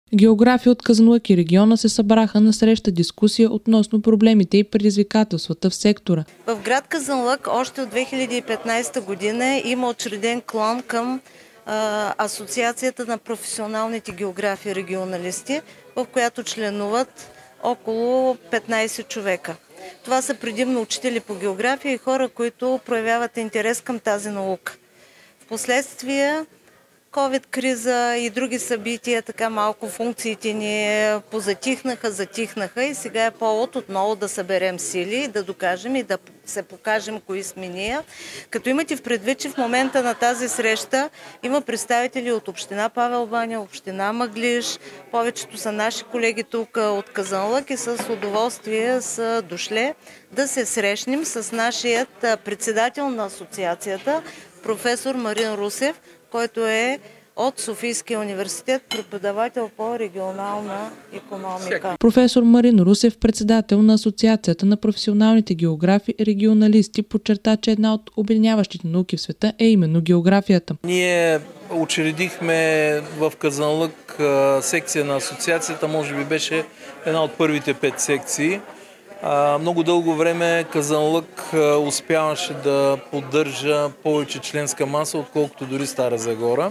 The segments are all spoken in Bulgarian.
Географи от Казанлък и региона се събраха на среща дискусия относно проблемите и предизвикателствата в сектора. В град Казанлък още от 2015 година има учреден клон към Асоциацията на професионалните географи и регионалисти, в която членуват около 15 човека. Това са предимно учители по география и хора, които проявяват интерес към тази наука. Впоследствие COVID-криза и други събития, така малко функциите ни затихнаха и сега е повод отново да съберем сили, да докажем и да се покажем кои сме ние. Като имате в предвид, че в момента на тази среща има представители от община Павел баня, община Мъглиж, повечето са наши колеги тук от Казанлък и с удоволствие са дошли да се срещнем с нашият председател на асоциацията, професор Марин Русев, който е от Софийския университет, преподавател по регионална икономика. Професор Марин Русев, председател на Асоциацията на професионалните географи и регионалисти, подчерта, че една от обединяващите науки в света е именно географията. Ние учредихме в Казанлък секция на асоциацията, може би беше една от първите 5 секции. Много дълго време Казанлък успяваше да поддържа повече членска маса, отколкото дори Стара Загора.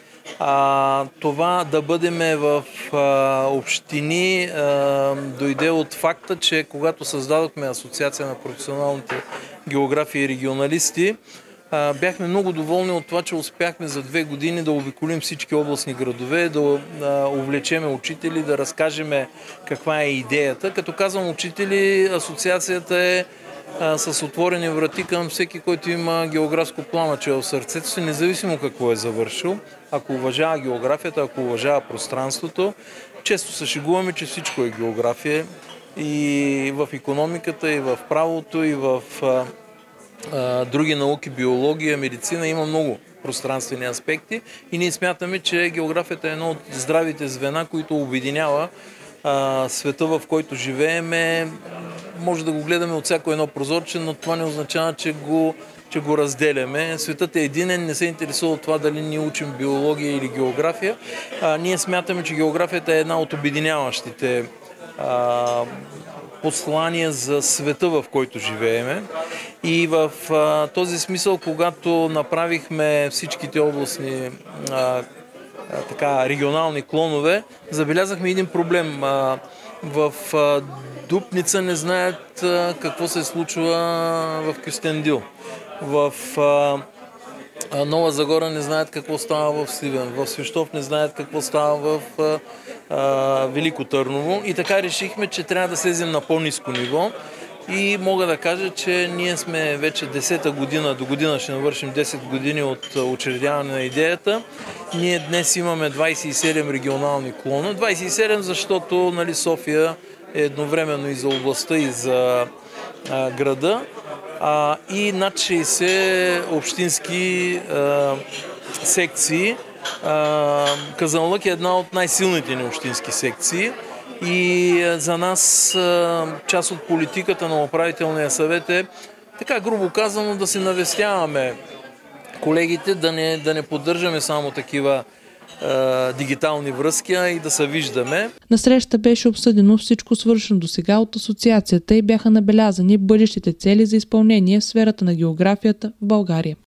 Това да бъдем в общини дойде от факта, че когато създадохме Асоциация на професионалните географи и регионалисти, бяхме много доволни от това, че успяхме за 2 години да обиколим всички областни градове, да увлечеме учители, да разкажем каква е идеята. Като казвам учители, асоциацията е с отворени врати към всеки, който има географско пламъче в сърцето си, независимо какво е завършил. Ако уважава географията, ако уважава пространството, често се шегуваме, че всичко е география и в икономиката, и в правото, и в други науки, биология, медицина, има много пространствени аспекти и ние смятаме, че географията е едно от здравите звена, които обединява света, в който живееме. Може да го гледаме от всяко едно прозорче, но това не означава, че го разделяме. Светът е единен, не се интересува от това дали ние учим биология или география. Ние смятаме, че географията е една от обединяващите послания за света, в който живееме. И в този смисъл, направихме всичките областни регионални клонове, забелязахме един проблем. В Дупница не знаят какво се случва в Кюстендил. В Нова Загора не знаят какво става в Сливен. В Свищов не знаят какво става в Велико Търново. И така решихме, че трябва да слезем на по-ниско ниво. И мога да кажа, че ние сме вече 10-та година, до година ще навършим 10 години от учредяване на идеята. Ние днес имаме 27 регионални клона. 27, защото София е едновременно и за областта, и за града. И над 60 общински секции. Казанлък е една от най-силните ни общински секции. И за нас част от политиката на управителния съвет е, така грубо казано, да се навестяваме колегите, да не поддържаме само такива дигитални връзки, а и да се виждаме. На среща беше обсъдено всичко свършено досега от асоциацията и бяха набелязани бъдещите цели за изпълнение в сферата на географията в България.